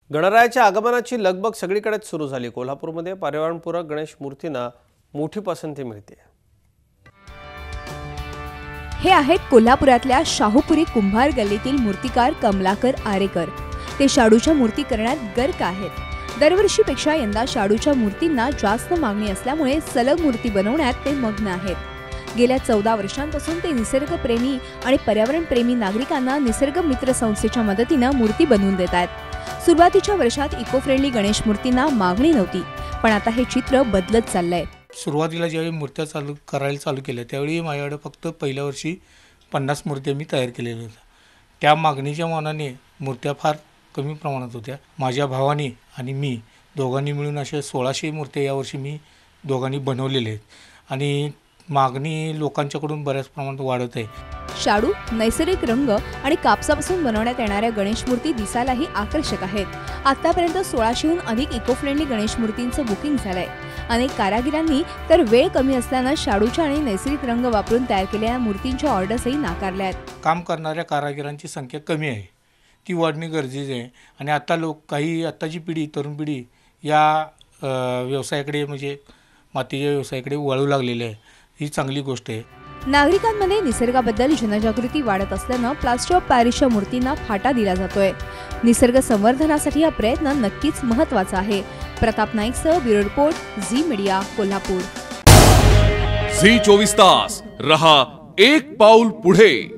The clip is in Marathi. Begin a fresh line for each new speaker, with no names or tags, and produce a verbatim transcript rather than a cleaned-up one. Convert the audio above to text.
गणरायाच्या आगमनाची लगबग सगळीकडेच सुरू झाली। कोल्हापूरमध्ये पर्यावरणपूरक गणेश मूर्तींना मोठी पसंती मिळते।
हे आहेत कोल्हापुरातल्या शाहूपुरी कुंभार गल्लीतील मूर्तिकार कमलाकर आरेकर। ते शाडूच्या मूर्ती करण्यात गर्क आहेत। दरवर्षीपेक्षा यंदा शाडूच्या मूर्तींना जास्त मागणी असल्यामुळे सलग मूर्ती बनवण्यात ते मग्न आहेत। गेल्या चौदा वर्षांपासून ते निसर्गप्रेमी आणि पर्यावरणप्रेमी नागरिकांना निसर्ग मित्र संस्थेच्या मदतीने मूर्ती बनवून देत आहेत। सुरुवातीच्या वर्षात इको फ्रेंडली गणेश मूर्तींना मागणी नव्हती, पण आता हे चित्र बदलत चाललंय।
सुरुवातीला ज्यावेळी मूर्त्या चालू करायला चालू केल्या त्यावेळी माझ्याकडे फक्त पहिल्या वर्षी पन्नास मूर्त्या मी तयार केलेल्या होत्या। त्या मागणीच्या मानाने मूर्त्या फार कमी प्रमाणात होत्या। माझ्या भावाने आणि मी दोघांनी मिळून अशा सोळाशे मूर्त्या यावर्षी मी दोघांनी बनवलेल्या आहेत आणि मागणी लोकांच्याकडून बऱ्याच प्रमाणात वाढत आहे।
शाडू, नैसर्गिक रंग आणि कापसापासून बनवण्यात येणाऱ्या गणेश मूर्ती दिसायलाही आकर्षक आहेत। आतापर्यंत सोळाशेहून अधिक इको फ्रेंडली गणेश मूर्तींचं बुकिंग झालंय। अनेक कारागिरांनी तर वेळ कमी असल्यानं शाडूच्या आणि नैसर्गिक रंग वापरून तयार केलेल्या मूर्तींच्या ऑर्डर्सही नाकारल्या आहेत।
काम करणाऱ्या कारागिरांची संख्या कमी आहे, ती वाढणे गरजेचे आहे आणि आता लोक काही आत्ताची पिढी तरुण पिढी या व्यवसायाकडे म्हणजे मातीच्या व्यवसायाकडे वळू लागलेली आहे। ही चांगली गोष्ट आहे।
नागरिकांमध्ये निसर्गाबद्दल जनजागृती वाढत असल्यानं प्लास्टर ऑफ पॅरिसच्या मूर्तींना फाटा दिला जातोय। निसर्ग संवर्धनासाठी हा प्रयत्न नक्कीच महत्त्वाचा आहे। प्रताप नाईकसह bureau report, Zee media, Kolhapur.
Zee चोवीस तास रहा एक पाऊल पुढे।